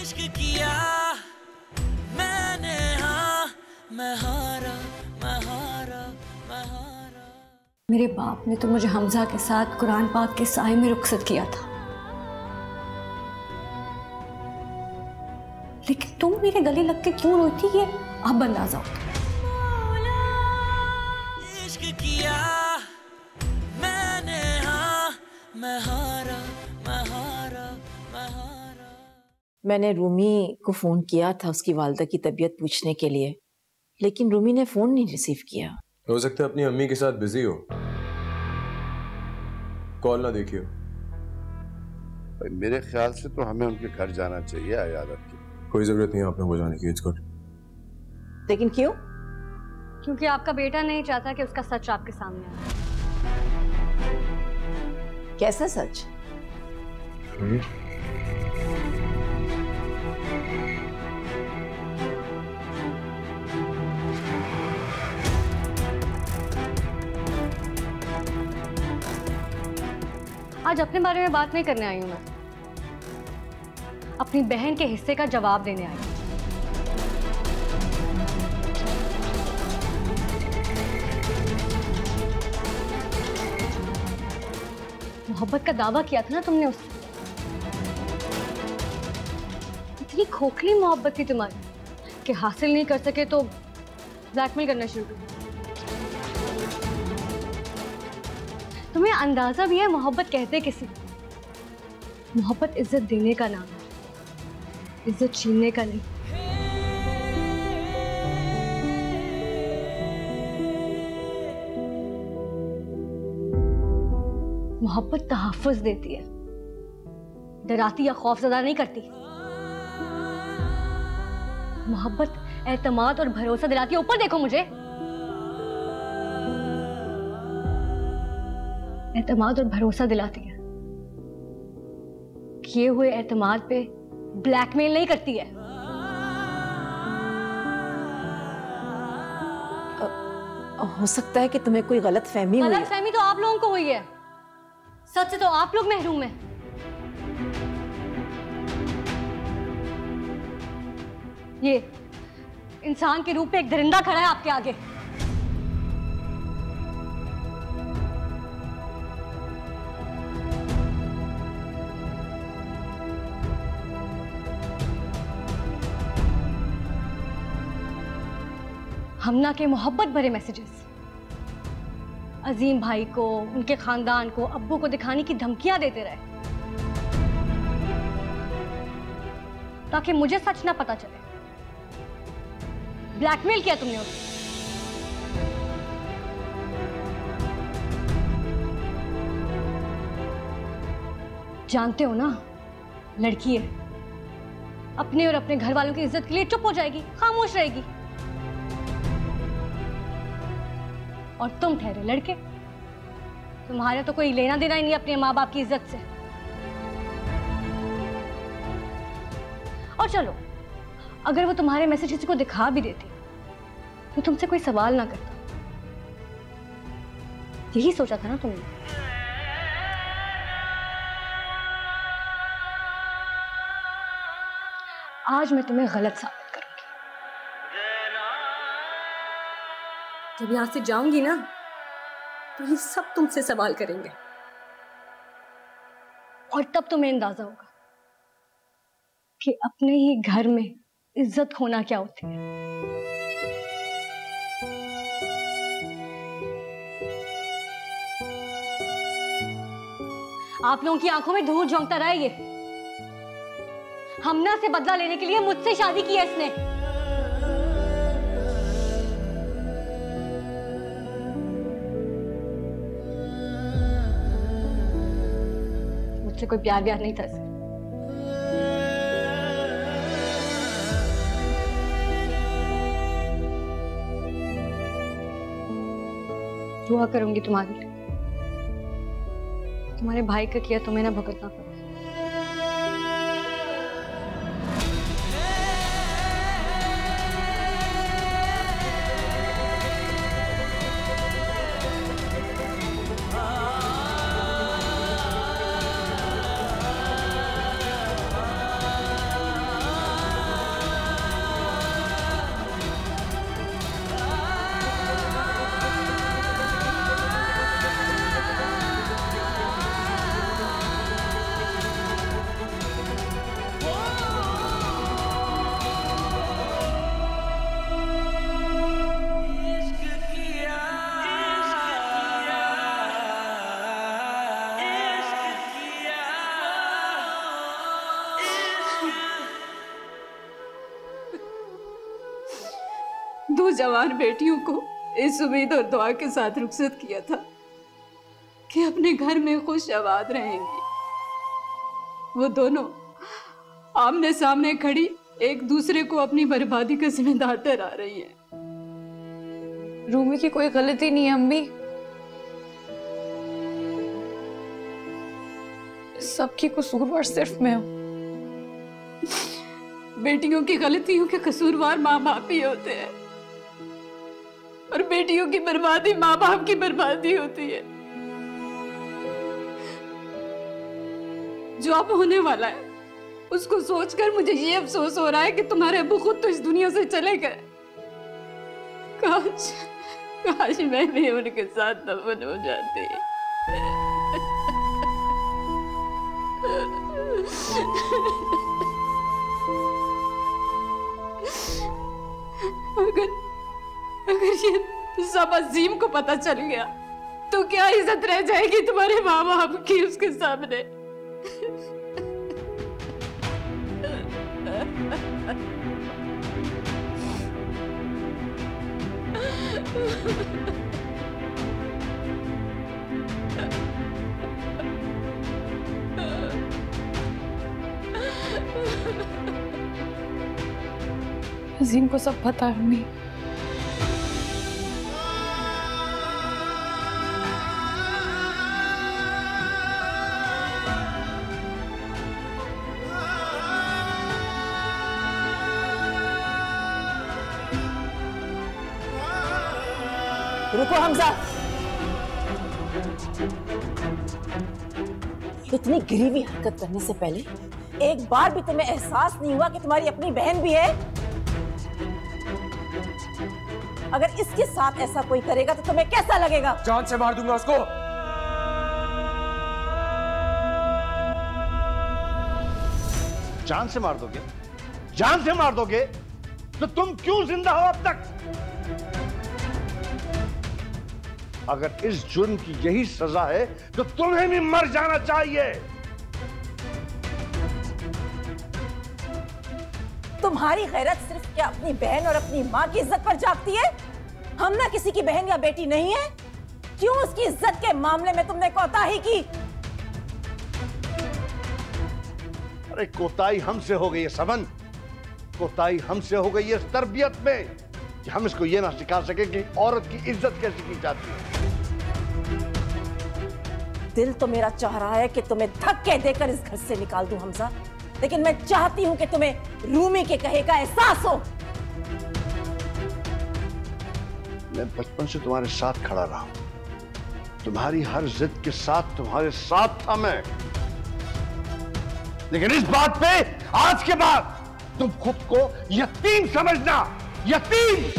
इश्क किया मैंने, हाँ मैं हारा, मैं हारा, मैं हारा। मेरे बाप ने तो मुझे हमजा के साथ कुरान पाक के साए में रुखसत किया था, लेकिन तुम मेरे गले लग के क्यों रोती है अब अंदाजा होता। इश्क किया मैंने, हाँ मैं हारा, मैं हारा, मैं हारा। मैंने रूमी को फोन किया था उसकी वालिदा की तबीयत पूछने के लिए, लेकिन रूमी ने फोन नहीं रिसीव किया। हो सकता है अपनी अम्मी के साथ बिजी हो, कॉल ना देखियो। मेरे ख्याल से तो हमें उनके घर जाना चाहिए अयादत की। कोई जरूरत नहीं है आप लोगों को जाने की, इट्स गुड। लेकिन क्यों? क्योंकि आपका बेटा नहीं चाहता कि उसका सच आपके सामने आए। कैसा सच? आज अपने बारे में बात नहीं करने आई हूं मैं, अपनी बहन के हिस्से का जवाब देने आई हूं। मोहब्बत का दावा किया था ना तुमने उससे, इतनी खोखली मोहब्बत थी तुम्हारी कि हासिल नहीं कर सके तो ब्लैकमेल करना शुरू कर। तुम्हें अंदाजा भी है मोहब्बत कहते किसे? मोहब्बत इज्जत देने का नाम है, इज्जत छीनने का नहीं। मोहब्बत तहफ्फुज देती है, डराती या खौफजदा नहीं करती। मोहब्बत एतमाद और भरोसा दिलाती है। ऊपर देखो मुझे, एतमाद और भरोसा दिलाती है, किए हुए एतमाद पे ब्लैकमेल नहीं करती है। हो सकता है कि तुम्हें कोई गलत फहमी हुई है। गलत फहमी तो आप लोगों को हुई है, सच से तो आप लोग महरूम हैं। ये इंसान के रूप में एक दरिंदा खड़ा है आपके आगे। हमना के मोहब्बत भरे मैसेजेस अजीम भाई को, उनके खानदान को, अब्बू को दिखाने की धमकियां देते रहे ताकि मुझे सच ना पता चले। ब्लैकमेल किया तुमने उसे। जानते हो ना, लड़की है, अपने और अपने घर वालों की इज्जत के लिए चुप हो जाएगी, खामोश रहेगी। और तुम ठहरे लड़के, तुम्हारे तो कोई लेना देना ही नहीं अपने माँ बाप की इज्जत से। और चलो, अगर वो तुम्हारे मैसेज किसी को दिखा भी देती तो तुमसे कोई सवाल ना करता। यही सोचा था ना तुमने? आज मैं तुम्हें गलत साबित करूंगी। जब यहां से जाऊंगी ना तो ये सब तुमसे सवाल करेंगे और तब तुम्हें अंदाजा होगा कि अपने ही घर में इज्जत खोना क्या होती है। आप लोगों की आंखों में धूल झोंकता रहा है ये। हमना से बदला लेने के लिए मुझसे शादी की है इसने। मुझसे कोई प्यार व्यार नहीं था इसका। दुआ करूंगी तुम्हारे लिए, तुम्हारे भाई का किया तुम्हें ना भुगतना पड़े। दो जवान बेटियों को इस उम्मीद और दुआ के साथ रुखसत किया था कि अपने घर में खुश आबाद रहेंगी। वो दोनों आमने सामने खड़ी एक दूसरे को अपनी बर्बादी का जिम्मेदार ठहरा रही है। रूमी की कोई गलती नहीं है अम्मी, सबकी कसूरवार सिर्फ मैं हूं। बेटियों की गलतियों के कसूरवार माँ बाप ही होते हैं और बेटियों की बर्बादी माँ बाप की बर्बादी होती है। जो अब होने वाला है उसको सोचकर मुझे ये अफसोस हो रहा है कि तुम्हारे अब्बू खुद तो इस दुनिया से चले गए। काश काश मैं भी उनके साथ दफन हो जाती। अगर ये सब अजीम को पता चल गया तो क्या इज्जत रह जाएगी तुम्हारे माँ बाप की उसके सामने। अजीम को सब पता है अम्मी। रुको हमजा, इतनी गिरी हुई हरकत करने से पहले एक बार भी तुम्हें एहसास नहीं हुआ कि तुम्हारी अपनी बहन भी है? अगर इसके साथ ऐसा कोई करेगा तो तुम्हें कैसा लगेगा? जान से मार दूंगा उसको। जान से मार दोगे? जान से मार दोगे तो तुम क्यों जिंदा हो अब तक? अगर इस जुर्म की यही सजा है तो तुम्हें भी मर जाना चाहिए। तुम्हारी गैरत सिर्फ क्या अपनी बहन और अपनी माँ की इज्जत पर जागती है? हम ना किसी की बहन या बेटी नहीं है? क्यों उसकी इज्जत के मामले में तुमने कोताही की? अरे कोताही हमसे हो गई है समन, कोताही हमसे हो गई है इस तरबियत में कि हम इसको ये ना सिखा सके कि औरत की इज्जत कैसे की जाती है। दिल तो मेरा चाह रहा है कि तुम्हें धक्के देकर इस घर से निकाल दूं हमजा, लेकिन मैं चाहती हूं कि तुम्हें रूमी के कहे का एहसास हो। मैं बचपन से तुम्हारे साथ खड़ा रहा हूं, तुम्हारी हर जिद के साथ तुम्हारे साथ था मैं, लेकिन इस बात पे आज के बाद तुम खुद को यतीम समझना, यतीम।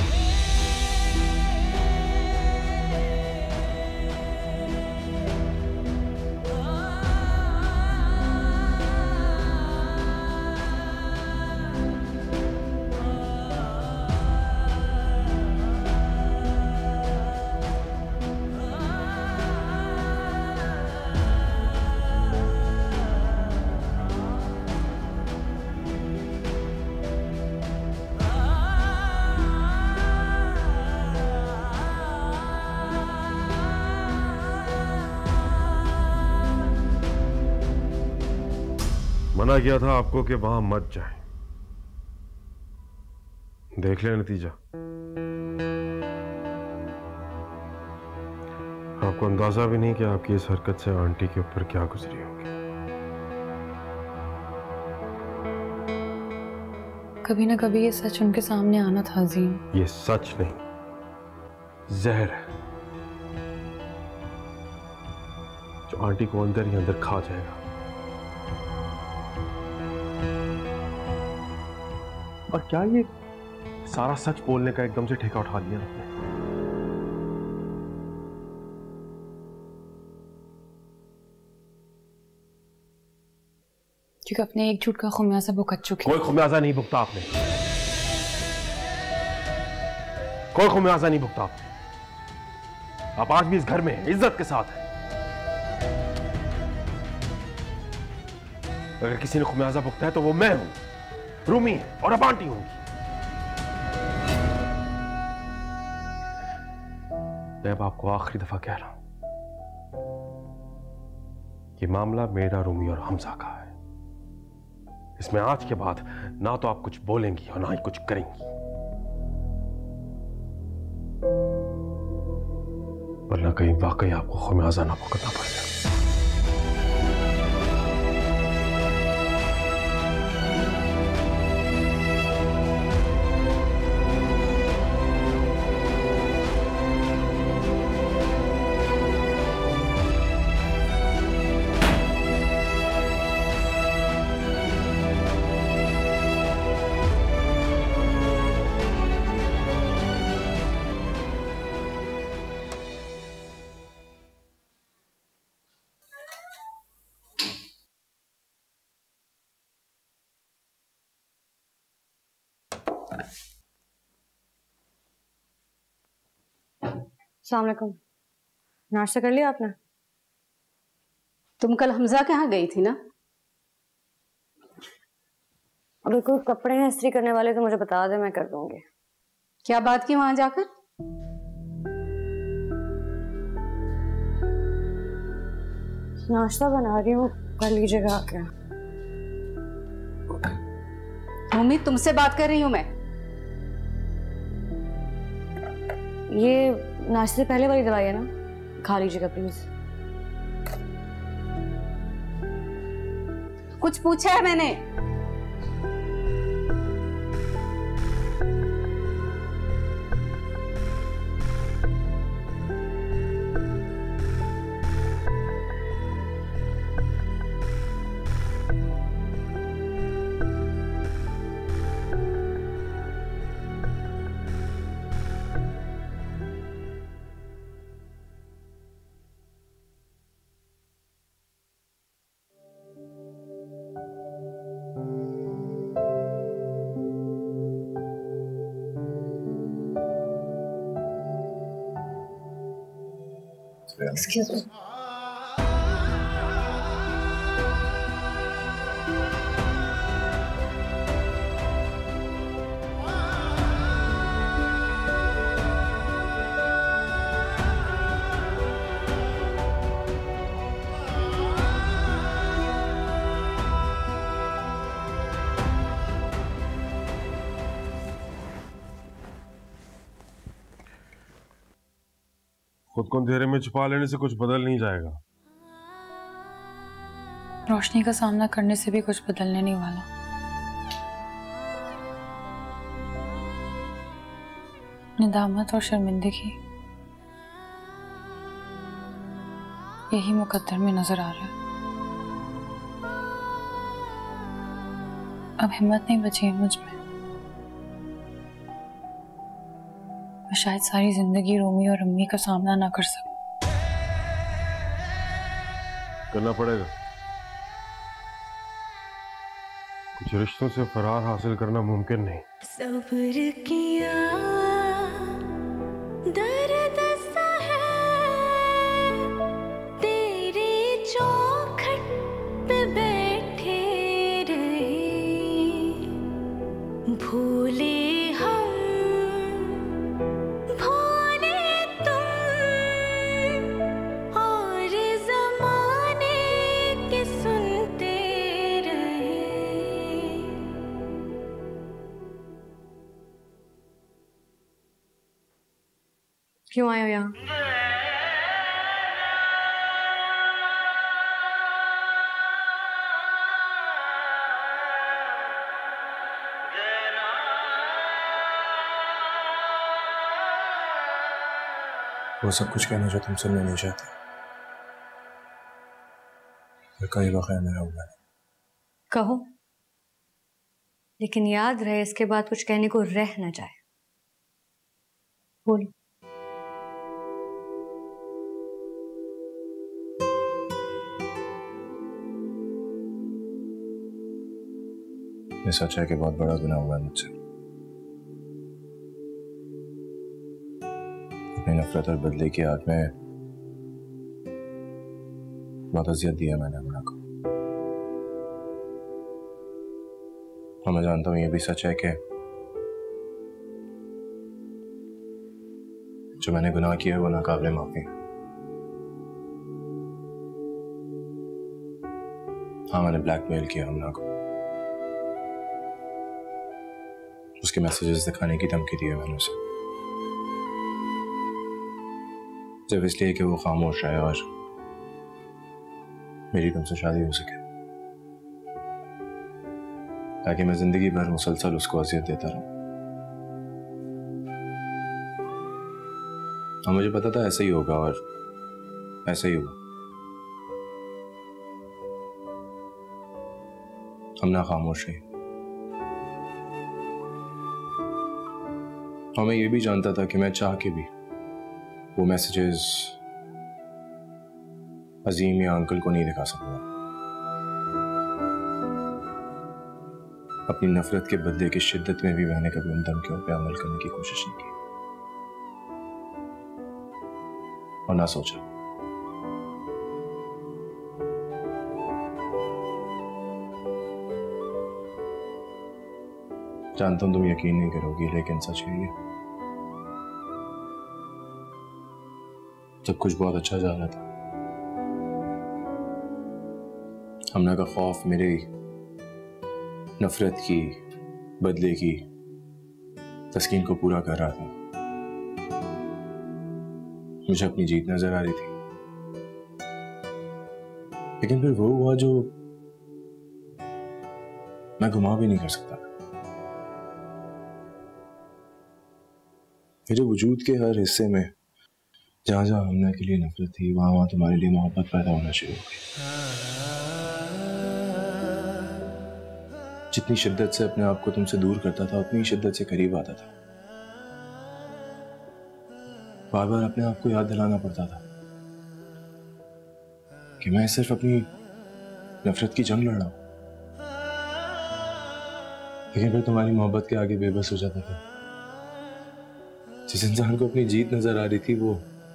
मना किया था आपको कि वहां मत जाए, देख ले नतीजा। आपको अंदाजा भी नहीं कि आपकी इस हरकत से आंटी के ऊपर क्या गुजरी होगी। कभी ना कभी ये सच उनके सामने आना था अजीम। ये सच नहीं, जहर है जो आंटी को अंदर ही अंदर खा जाएगा। और क्या ये सारा सच बोलने का एकदम से ठेका उठा लिया आपने? क्योंकि अपने एक झूठ का खुमियाजा भुगत चुके। कोई खुमियाजा नहीं भुगता आपने, कोई खुमियाजा नहीं भुगता आपने। आप आज भी इस घर में हैं, इज्जत के साथ हैं। अगर किसी ने खुमियाजा भुगता है तो वो मैं हूं, रूमी है और अब आंटी होंगी। मैं अब आपको आखिरी दफा कह रहा हूं, ये मामला मेरा, रूमी और हमजा का है। इसमें आज के बाद ना तो आप कुछ बोलेंगी और ना ही कुछ करेंगी, वरना कहीं वाकई आपको खमियाजा ना भुगतना पड़ जाए। अस्सलाम वालेकुम। नाश्ता कर लिया आपने? तुम कल हमजा के यहाँ गई थी ना? अगर कोई कपड़े हैं इस्त्री करने वाले तो मुझे बता दे, मैं कर दूंगी। क्या बात की वहां जाकर? नाश्ता बना रही हूँ, कर लीजिएगा आके। रूमी, तुमसे बात कर रही हूँ मैं। ये नाश्ते से पहले वाली दवाई है ना, खा लीजिएगा प्लीज। कुछ पूछा है मैंने? Excuse me. खुद को अंधेरे में छुपा लेने से कुछ बदल नहीं जाएगा। रोशनी का सामना करने से भी कुछ बदलने नहीं वाला। निदामत और शर्मिंदगी यही मुकद्दर में नजर आ रहा है। अब हिम्मत नहीं बची है मुझ में। मैं शायद सारी जिंदगी रोमी और अम्मी का सामना ना कर सकूं। करना पड़ेगा। कुछ रिश्तों से फरार हासिल करना मुमकिन नहीं। सब्र किया दर्द सा है तेरे चौखट पे बैठे रहे, भूले हम भूले तुम और जमाने के सुनते रहे। क्यों आए हो यहाँ? वो सब कुछ कहना जो तुम सुनना नहीं चाहते, कई वाक़या मेरा हुआ है। कहो, लेकिन याद रहे इसके बाद कुछ कहने को रह न जाए। बोलो। ये सच है कि बहुत बड़ा गुनाह हुआ है मुझसे। अपनी नफरत और बदले की आग में बहुत अजियत दिया मैंने अमना को। और मैं जानता हूं ये भी सच है कि जो मैंने गुनाह किया है वो नाकाबिले माफी है। हाँ, मैंने ब्लैकमेल किया हमना को, उसके मैसेजेस दिखाने की धमकी दी है मैंने उसे, सिर्फ इसलिए कि वो खामोश रहे और मेरी तुमसे शादी हो सके, ताकि मैं जिंदगी भर मुसलसल उसको अजियत देता रहूं। और मुझे पता था ऐसा ही होगा और ऐसा ही हुआ। हमना खामोश रही और मैं ये भी जानता था कि मैं चाह के भी वो मैसेजेस अजीम या अंकल को नहीं दिखा सकूंगा। अपनी नफरत के बदले की शिद्दत में भी मैंने कभी उन धमकियों पे अमल करने की कोशिश नहीं की और ना सोचा। जानता हूं तुम यकीन नहीं करोगी, लेकिन सच है ये, सब कुछ बहुत अच्छा जा रहा था। हमना का खौफ मेरे नफरत की, बदले की तस्कीन को पूरा कर रहा था। मुझे अपनी जीत नजर आ रही थी, लेकिन फिर वो हुआ जो मैं घुमा भी नहीं कर सकता। मेरे वजूद के हर हिस्से में जहां जहां हमना के लिए नफरत थी, वहां वहां तुम्हारे लिए मोहब्बत पैदा होना शुरू हो गई। जितनी शिद्दत से अपने आप को तुमसे दूर करता था, उतनी शिद्दत से करीब आता था। बार बार अपने आप को याद दिलाना पड़ता था कि मैं सिर्फ अपनी नफरत की जंग लड़ रहा हूं, लेकिन फिर तुम्हारी मोहब्बत के आगे बेबस हो जाता था। जिस इंसान को अपनी जीत नजर आ रही थी, वो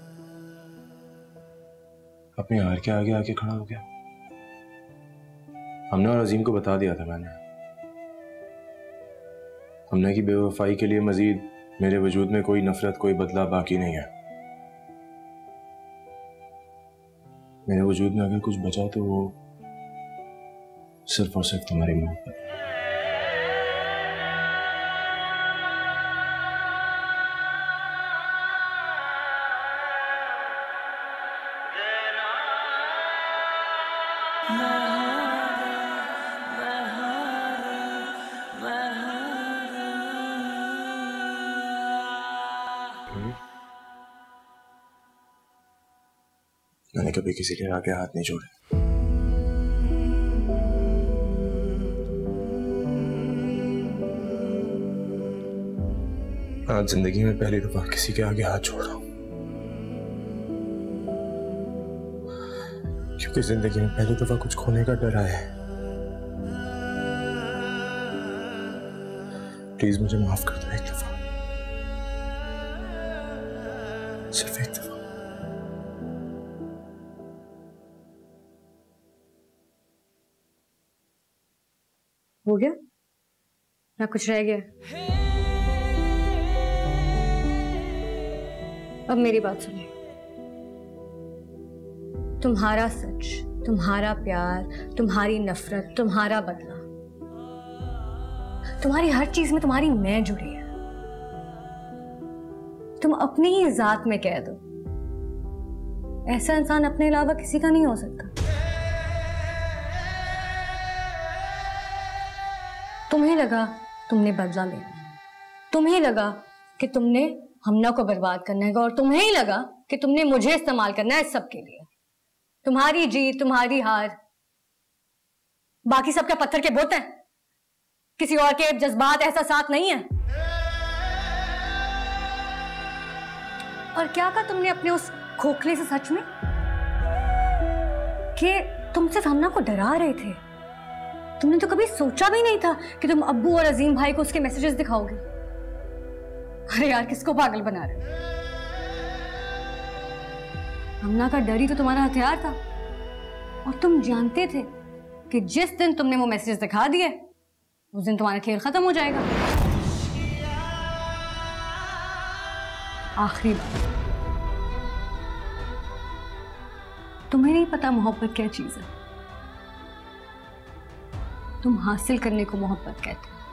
अपने हार के आगे आके खड़ा हो गया। हमने और अजीम को बता दिया था मैंने, हमने की बेवफाई के लिए मजीद मेरे वजूद में कोई नफरत, कोई बदला बाकी नहीं है। मेरे वजूद में अगर कुछ बचा तो वो सिर्फ और सिर्फ तुम्हारी मोहब्बत। मैंने कभी किसी के आगे हाथ नहीं जोड़े। आज जिंदगी में पहली दफा किसी के आगे हाथ जोड़ रहा हूं, क्योंकि जिंदगी में पहली दफा कुछ खोने का डर आया है। प्लीज मुझे माफ कर दो, एक दफा, सिर्फ एक दफा। हो गया ना, कुछ रह गया? अब मेरी बात सुनिए। तुम्हारा सच, तुम्हारा प्यार, तुम्हारी नफरत, तुम्हारा बदला, तुम्हारी हर चीज में तुम्हारी मैं जुड़ी है। तुम अपनी ही जात में कह दो, ऐसा इंसान अपने अलावा किसी का नहीं हो सकता। तुम्हें लगा तुमने बदला लेना, तुम्हें लगा कि तुमने हमना को बर्बाद करना है, और तुम्हें ही लगा कि तुमने मुझे इस्तेमाल करना है इस सब के लिए। तुम्हारी जीत, तुम्हारी हार, बाकी सब क्या पत्थर के बुत हैं? किसी और के जज्बात, एहसासात नहीं है? और क्या कहा तुमने अपने उस खोखले से सच में कि तुम सिर्फ हमना को डरा रहे थे? तुमने तो कभी सोचा भी नहीं था कि तुम अब्बू और अजीम भाई को उसके मैसेजेस दिखाओगे। अरे यार, किसको पागल बना रहे? हमना का डर ही तो तुम्हारा हथियार था, और तुम जानते थे कि जिस दिन तुमने वो मैसेजेस दिखा दिए, उस दिन तुम्हारा खेल खत्म हो जाएगा। आखिरी बात, तुम्हें नहीं पता मोहब्बत क्या चीज है। तुम हासिल करने को मोहब्बत कहते हो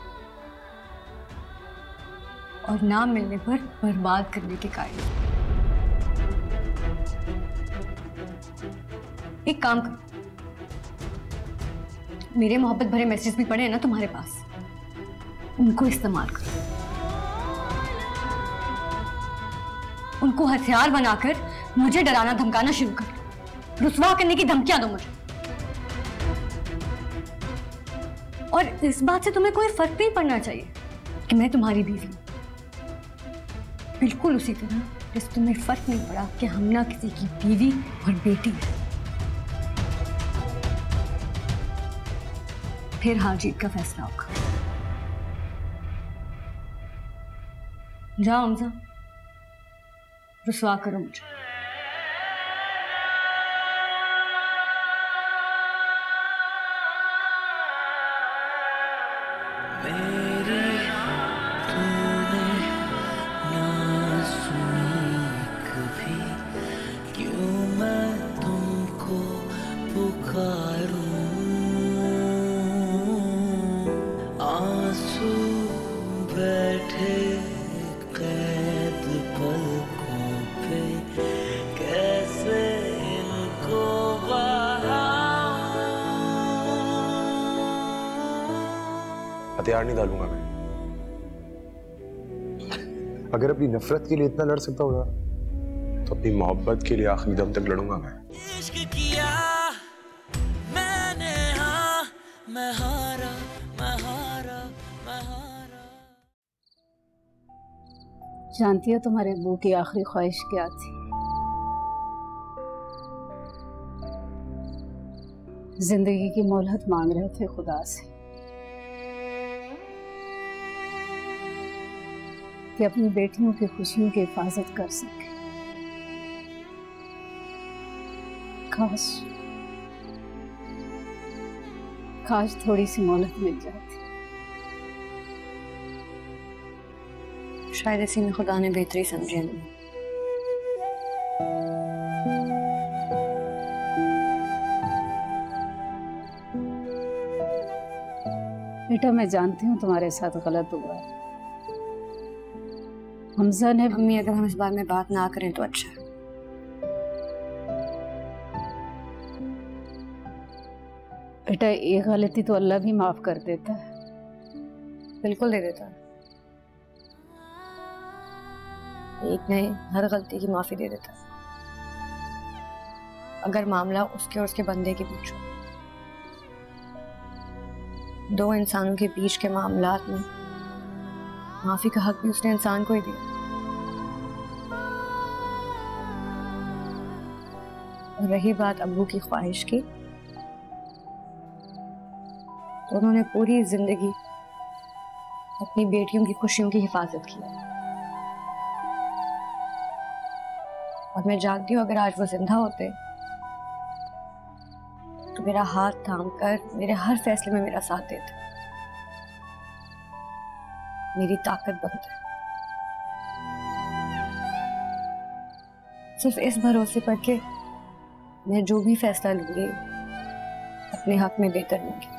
और ना मिलने पर बर्बाद करने के कायल। एक काम करो, मेरे मोहब्बत भरे मैसेज भी पड़े हैं ना तुम्हारे पास, उनको इस्तेमाल करो, उनको हथियार बनाकर मुझे डराना धमकाना शुरू करो, रुसवा करने की धमकियां दो मुझे। और इस बात से तुम्हें कोई फर्क नहीं पड़ना चाहिए कि मैं तुम्हारी बीवी हूं, बिल्कुल उसी तरह जैसे तुम्हें फर्क नहीं पड़ा कि हमना किसी की बीवी और बेटी है। फिर हार जीत का फैसला होगा। जाओ हमजा, रुसवा करो मुझे। हथियार नहीं डालूंगा मैं। अगर अपनी नफरत के लिए इतना लड़ सकता हूँ तो अपनी मोहब्बत के लिए आखिरी दम तक लड़ूंगा मैं। इश्क किया मैंने, हाँ मैं हारा, मैं हारा, मैं हारा। जानती हो तुम्हारे अब्बू की आखिरी ख्वाहिश क्या थी? जिंदगी की मोहलत मांग रहे थे खुदा से कि अपनी बेटियों की खुशियों की हिफाजत कर सके। काश थोड़ी सी मोहलत मिल जाती। शायद इसी में खुदा ने बेहतरी समझी हमें। बेटा मैं जानती हूँ तुम्हारे साथ गलत हुआ है। हमजा ने, मम्मी अगर हम इस बारे में बात ना करें तो अच्छा है। बेटा ये गलती तो अल्लाह भी माफ कर देता है। बिल्कुल दे देता है, एक नहीं हर गलती की माफी दे देता है अगर मामला उसके और उसके बंदे के बीच हो। दो इंसानों के बीच के मामलात में माफी का हक भी उसने इंसान को ही दिया। और रही बात अब्बू की ख्वाहिश की, तो उन्होंने पूरी जिंदगी अपनी बेटियों की खुशियों की हिफाजत की। और मैं जानती हूँ अगर आज वो जिंदा होते तो मेरा हाथ थाम कर मेरे हर फैसले में मेरा साथ देते, मेरी ताकत बनते। सिर्फ इस भरोसे पर कि मैं जो भी फैसला लूंगी अपने हक में बेहतर लूंगी।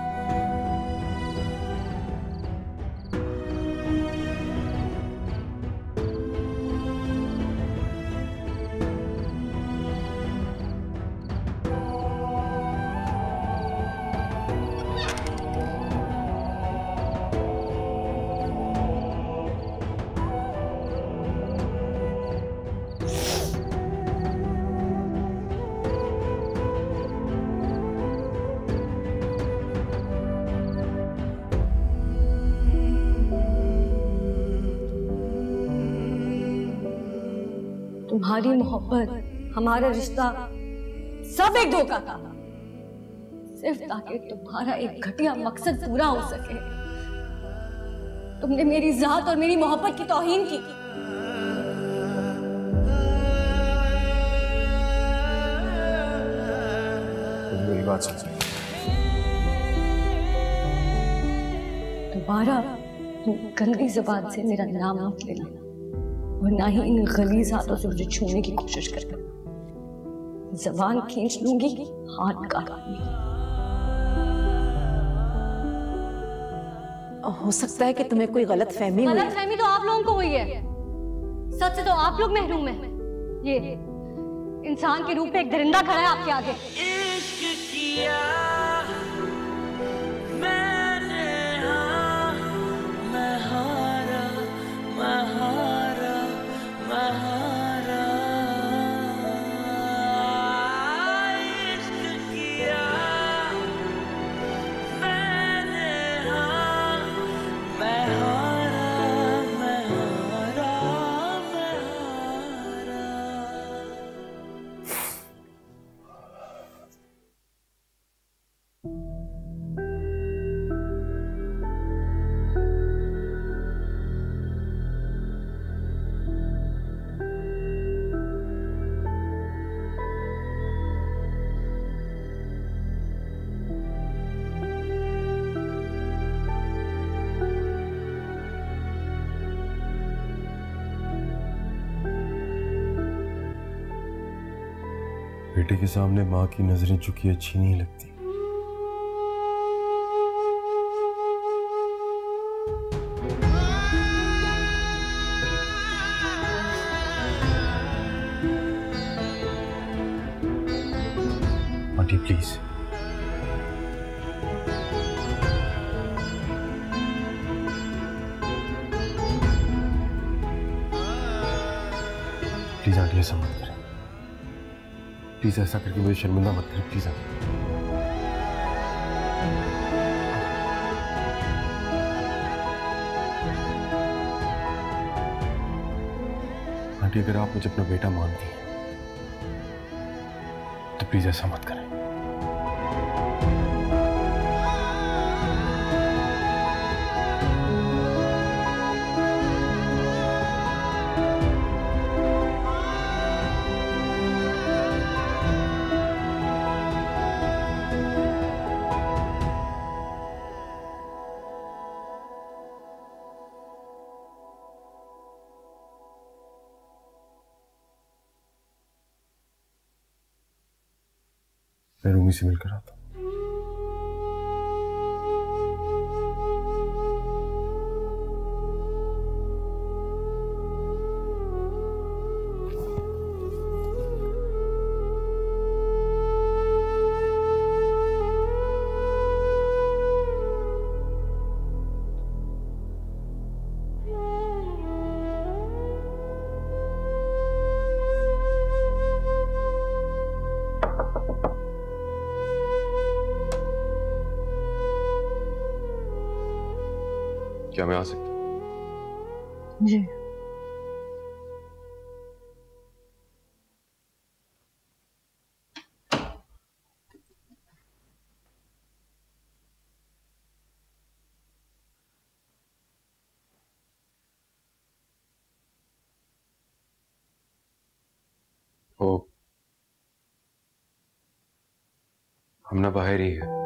तुम्हारी मोहब्बत, हमारा रिश्ता सब एक धोखा था, सिर्फ ताकि तुम्हारा एक घटिया मकसद पूरा हो सके। तुमने मेरी जात और मेरी मोहब्बत की तौहीन की। मेरी बात सुन। दोबारा गंदी ज़बान से मेरा नाम मत लेना और ना ही इन गलीज़ हाथों से मुझे छूने की कोशिश करना, जबान खींच लूंगी, हाथ काट लूंगी। हो सकता है कि तुम्हें कोई गलतफहमी हुई। गलतफहमी तो आप लोगों को हुई है। सच से तो आप लोग महरूम हैं। ये इंसान के रूप में एक दरिंदा खड़ा है आपके आगे। इश्क किया मैंने, हाँ, मैं हारा, मैं हारा, मैं हारा। इश्क किया मैंने, हाँ, मैं हारा, मैं हारा, मैं हारा। बेटे के सामने माँ की नजरें झुकी अच्छी नहीं लगती। आंटी प्लीज, प्लीज आंटी ऐसा मत करें। प्लीज ऐसा करके मुझे शर्मिंदा मत करें, प्लीज आंटी। आंटी अगर आप मुझे अपना बेटा मानती हैं तो प्लीज ऐसा मत करें। मैं रूमी से मिलकर आता हूँ। क्या मैं आ सकता हूँ? जी। ओ, हमना बाहर ही है,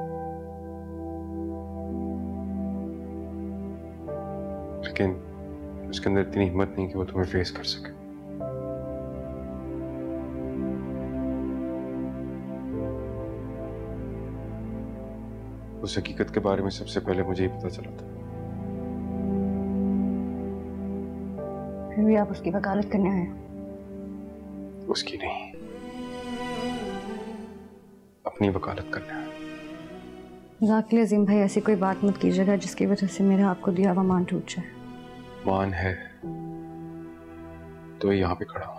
लेकिन उसके अंदर इतनी हिम्मत नहीं कि वो तुम्हें फेस कर सके। उस हकीकत के बारे में सबसे पहले मुझे ही पता चला था। फिर भी आप उसकी वकालत करने आए? उसकी नहीं, अपनी वकालत करने आए। जाकिर अजीम भाई, ऐसी कोई बात मत कीजिएगा जिसकी वजह से मेरा आपको दिया हुआ मान टूट जाए। मान है तो यहाँ पे खड़ा हूं।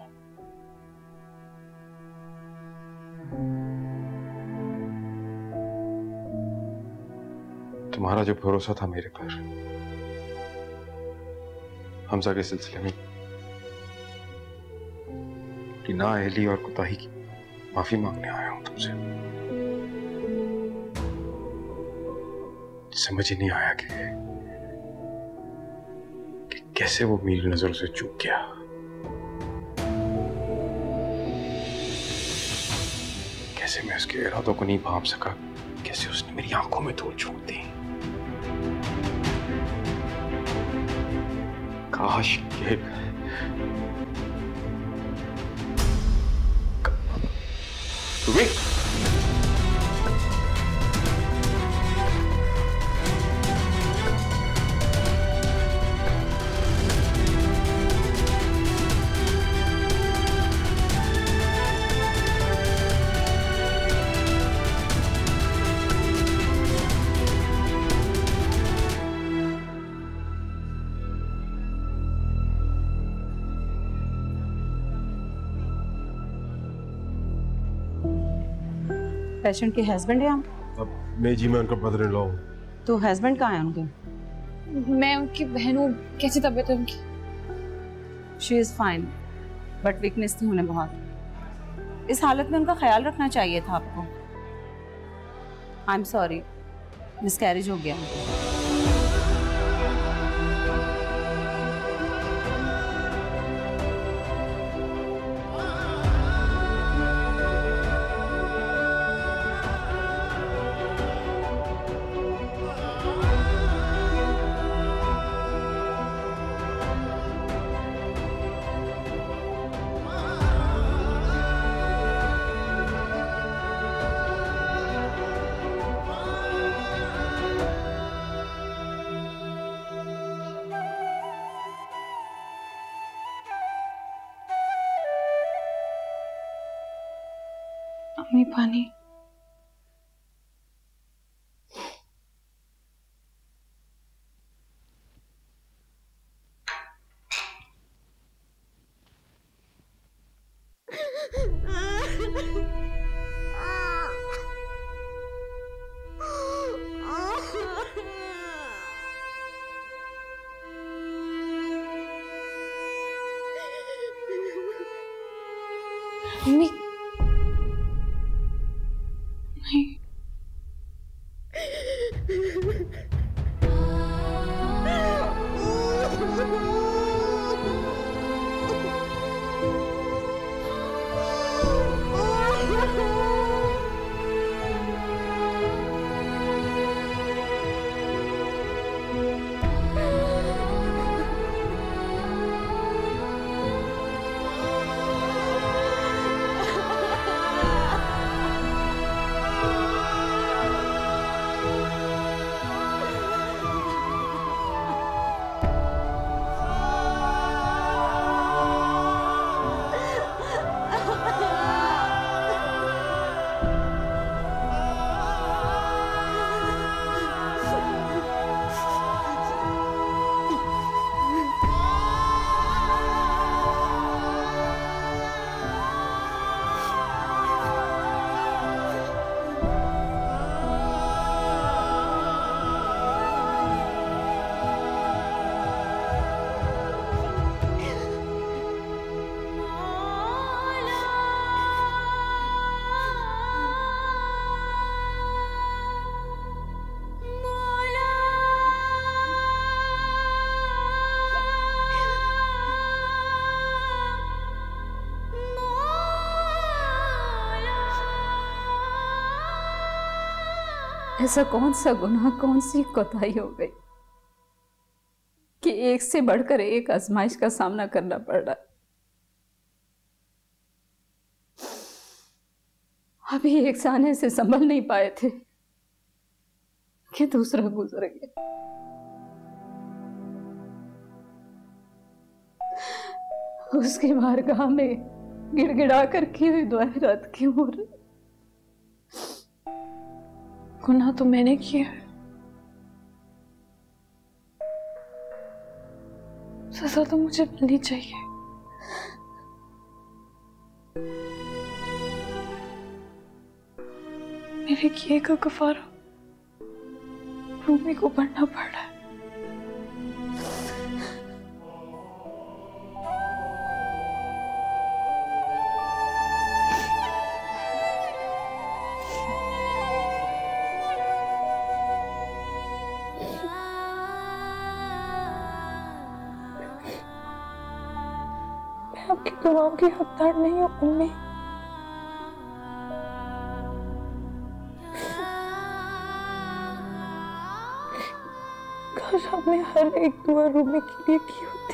तुम्हारा जो भरोसा था मेरे पर हमजा के सिलसिले में, कि नाअहली और कोताही की माफी मांगने आया हूं तुमसे। समझ ही नहीं आया कि कैसे वो मेरी नजरों से चूक गया। कैसे मैं उसके इरादों को नहीं भांप सका, कैसे उसने मेरी आंखों में धूल झोंक दी। काश रूमी, पेशेंट के हस्बैंड है आप? मैं जी, मैं उनका ब्रदर इन लॉ हूँ। तो हस्बैंड कहाँ है उनके? मैं उनकी बहन हूँ। कैसी तबीयत है उनकी? She is fine, but weakness थी उन्हें बहुत। इस हालत में उनका ख्याल रखना चाहिए था आपको। आई एम सॉरी, मिसकैरेज हो गया। अम्मी पानी। अम्मी नहीं। ऐसा कौन सा गुनाह, कौन सी कोताही हो गई कि एक से बढ़कर एक आजमाइश का सामना करना पड़ रहा है। अभी एक साने से संभल नहीं पाए थे कि दूसरा गुजर गया। उसकी बारगाह में गिड़गिड़ा कर की हुई दुआएं रद्द क्यों हो रही? गुनाह तो मैंने किया है, सजा तो मुझे मिलनी चाहिए। मेरे किए का कफारा रूमी को भरना पड़ रहा है। आपकी दुआओं की हकदार नहीं हूँ अम्मी। काश आपने हर एक दुआ रूमी के लिए की होती।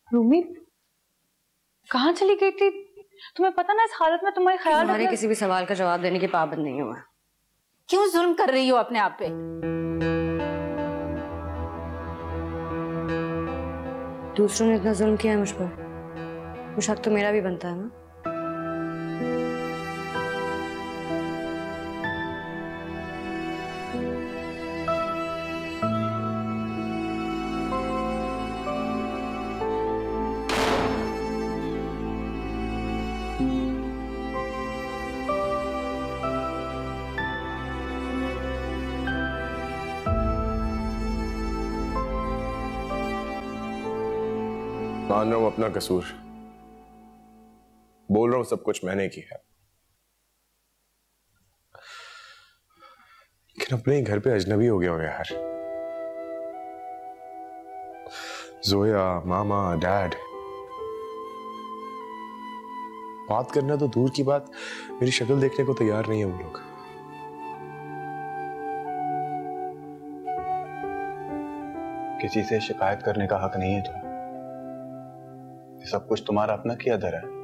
रूमी कहाँ चली गई थी? तुम्हें पता ना इस हालत में तुम्हारे ख्याल तुम्हारे किसी भी सवाल का जवाब देने की पाबंद नहीं हूँ मैं। क्यों जुल्म कर रही हो अपने आप पे? दूसरों ने इतना जुल्म किया है मुझ पर, वो शक तो मेरा भी बनता है ना। मान रहा हूं अपना कसूर, बोल रहा हूं सब कुछ मैंने किया है, लेकिन अपने ही घर पे अजनबी हो गया हूं यार। जोया, मामा, डैड, बात करना तो दूर की बात, मेरी शक्ल देखने को तैयार नहीं है वो लोग। किसी से शिकायत करने का हक नहीं है तुम्हें, सब कुछ तुम्हारा अपना किया धरा है।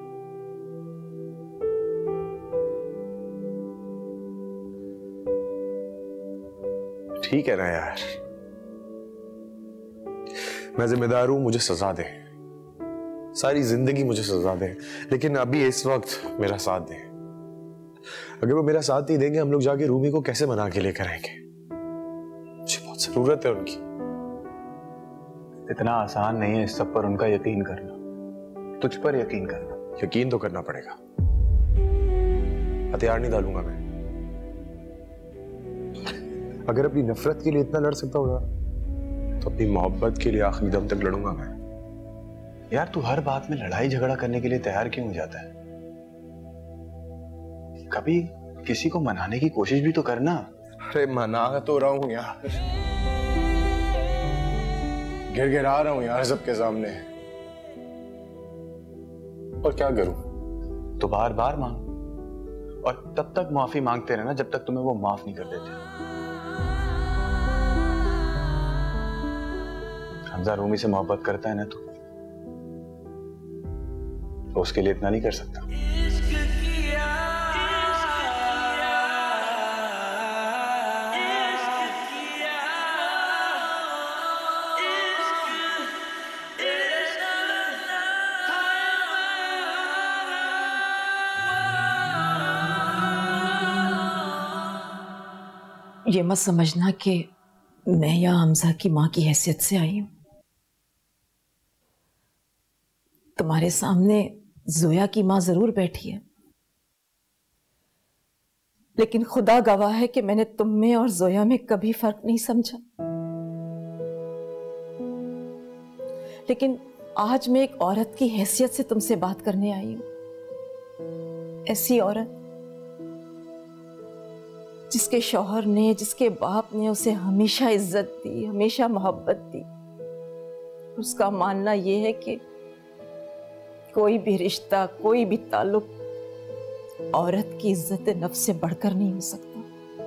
ठीक है ना यार, मैं जिम्मेदार हूं, मुझे सजा दे, सारी जिंदगी मुझे सजा दे, लेकिन अभी इस वक्त मेरा साथ दे। अगर वो मेरा साथ नहीं देंगे, हम लोग जाके रूमी को कैसे मना के लेकर आएंगे? मुझे बहुत जरूरत है उनकी। इतना आसान नहीं है इस सब पर उनका यकीन करना, तुझ पर यकीन करना। यकीन तो करना पड़ेगा, हथियार नहीं डालूंगा मैं। अगर अपनी नफरत के लिए इतना लड़ सकता हूं ना, तो अपनी मोहब्बत के लिए आखिरी दम तक लड़ूंगा मैं। यार तू हर बात में लड़ाई झगड़ा करने के लिए तैयार क्यों हो जाता है? कभी किसी को मनाने की कोशिश भी तो करना। अरे मना तो रहा हूं यार, गिड़गिड़ा रहा हूं यार सबके सामने, और क्या करूं? तो बार बार मांग, और तब तक माफी मांगते रहना जब तक तुम्हें वो माफ नहीं कर देते। हमजा रूमी से मोहब्बत करता है ना तो उसके लिए इतना नहीं कर सकता। ये मत समझना कि मैं या हमजा की माँ की हैसियत से आई हूं। तुम्हारे सामने जोया की माँ जरूर बैठी है, लेकिन खुदा गवाह है कि मैंने तुम में और जोया में कभी फर्क नहीं समझा। लेकिन आज मैं एक औरत की हैसियत से तुमसे बात करने आई हूं। ऐसी औरत जिसके शौहर ने, जिसके बाप ने उसे हमेशा इज्जत दी, हमेशा मोहब्बत दी। उसका मानना यह है कि कोई भी रिश्ता, कोई भी ताल्लुक औरत की इज्जत नफ्स से बढ़कर नहीं हो सकता।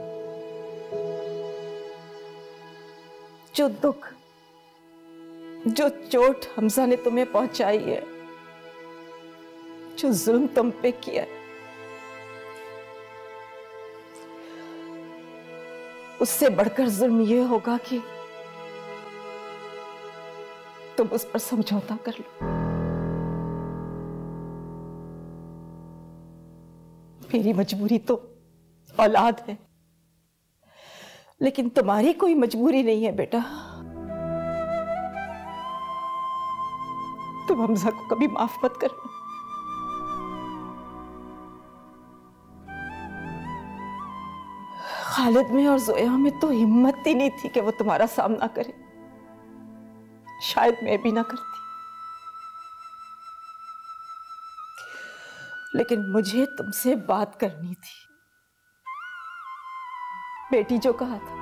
जो दुख, जो चोट हमजा ने तुम्हें पहुंचाई है, जो जुल्म तुम पे किया है, उससे बढ़कर जुल्म यह होगा कि तुम उस पर समझौता कर लो। मेरी मजबूरी तो औलाद है, लेकिन तुम्हारी कोई मजबूरी नहीं है बेटा। तुम हमजा को कभी माफ मत करना। खालिद में और जोया में तो हिम्मत ही नहीं थी कि वो तुम्हारा सामना करे। शायद मैं भी ना करती, लेकिन मुझे तुमसे बात करनी थी। बेटी जो कहा था,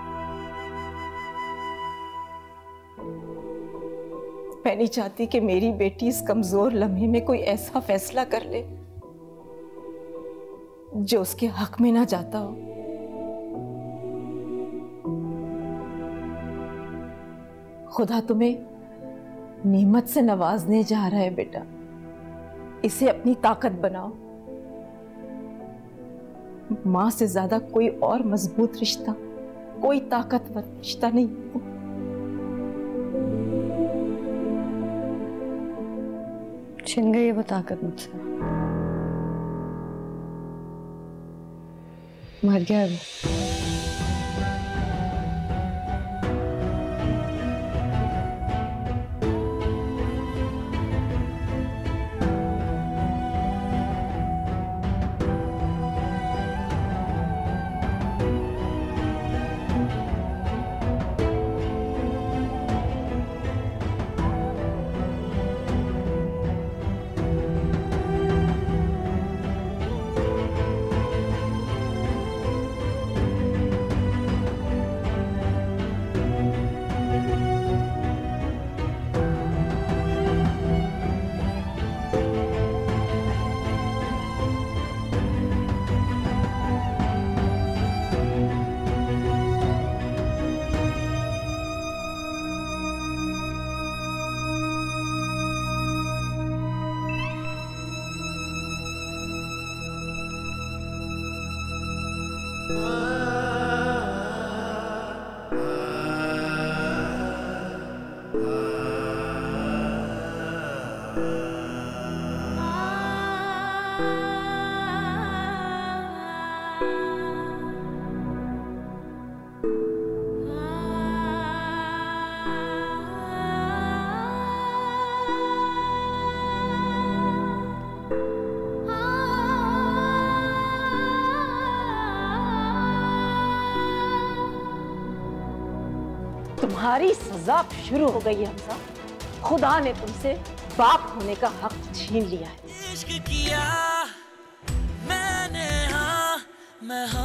मैं नहीं चाहती कि मेरी बेटी इस कमजोर लम्हे में कोई ऐसा फैसला कर ले जो उसके हक में ना जाता हो। खुदा तुम्हें नेमत से नवाजने जा रहा है बेटा, इसे अपनी ताकत बनाओ। मां से ज्यादा कोई और मजबूत रिश्ता, कोई ताकतवर रिश्ता नहीं। छिन गई वो ताकत मुझसे, मर गया वो। तुम्हारी सजा शुरू हो गई है हमजा। खुदा ने तुमसे बाप होने का हक छीन लिया है। इश्क किया मैंने, हाँ मैं हाँ